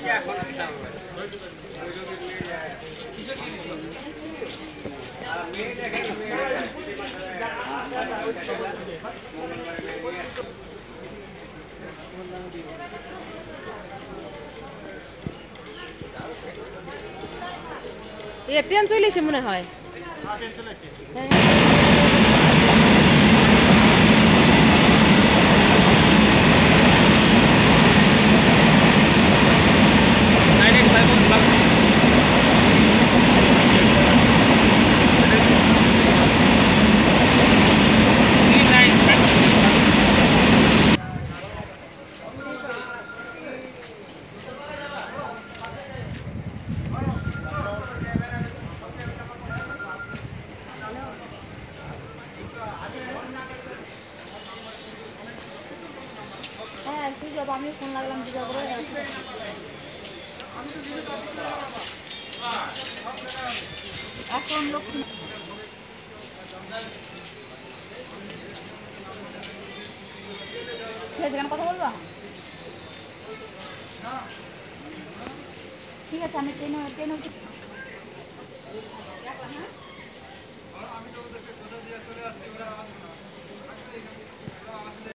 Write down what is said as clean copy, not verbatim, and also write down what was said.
Train চলেছে মনে হয়। হ্যাঁ সুযোগ আমি ফোন লাগলাম দিদা করে এখন লক্ষ্মী সেখানে কথা বলবা ঠিক আছে আমি ট্রেনে